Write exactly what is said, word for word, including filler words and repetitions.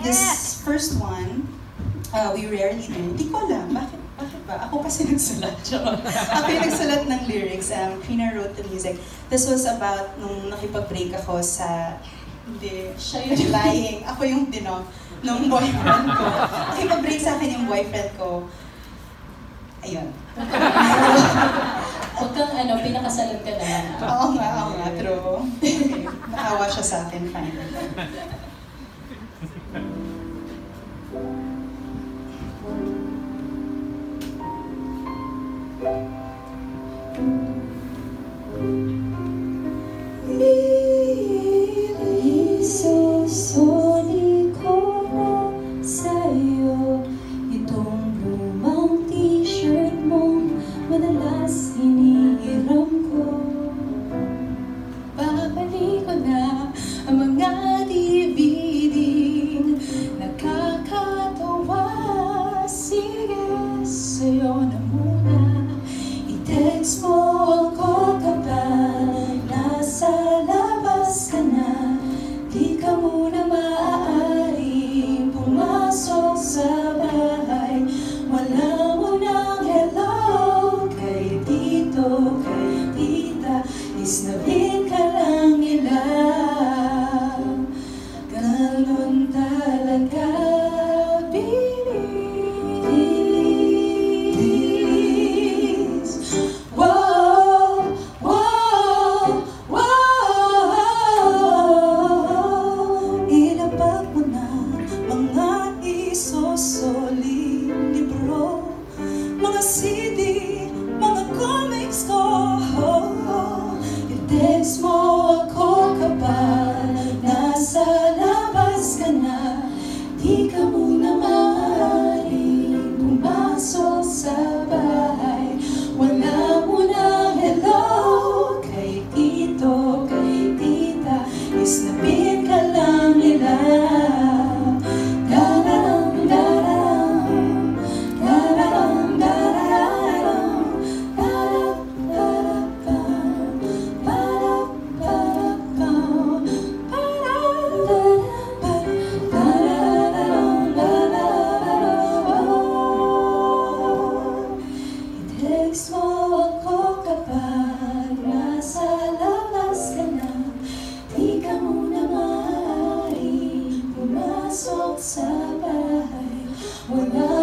this first one, uh, we rarely do. Hindi ko alam, bakit, bakit ba? Ako kasi nagsulat. Ako yung nagsulat ng lyrics. Um, Krina wrote the music. This was about nung nakipag-break ako sa, hindi, siya yung lying. Ako yung dino, nung boyfriend ko. Nakipag-break sa akin yung boyfriend ko. Ayun. Huwag kang ano, pinakasalan ka naman. Oo nga, oo nga, true. Naawa siya sa akin, finally. Isusuli ko na sa'yo itong lumang t-shirt mong madalas hinihiram ko. Babalik ko na ang mga D V D-ng nakakatawa. Sige, sa'yo na muna. I-text mo ako kapag nasa labas ka na. Di ka muna maaaring pumasok sa bahay. Wala mo ng hello kay tito, kay tita. Isnabit ka lang nila. Ganun talaga, bilis. Wow, wow, wow. Ilabag mo na mga isusoli libro, mga C D, mga comics ko. I-text mo ako kapag nasa labas ka na. Di ka muna maaaring pumasok sa bahay. Wala mo na hello kay tito, kay tita. Isnabit ka lang nila. Darang, darang, darang, darang, darang, darang, darang, i-text mo ako kapag nasa labas ka na. Di ka muna maaaring pumasok sa bahay. Wala